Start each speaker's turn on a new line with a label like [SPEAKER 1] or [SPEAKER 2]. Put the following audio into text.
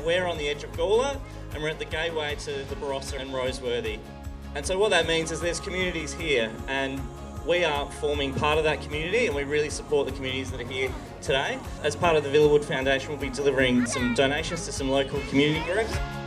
[SPEAKER 1] we're on the edge of Gawler and we're at the gateway to the Barossa and Roseworthy. And so what that means is there's communities here, and we are forming part of that community, and we really support the communities that are here today. As part of the Villawood Foundation, we'll be delivering some donations to some local community groups.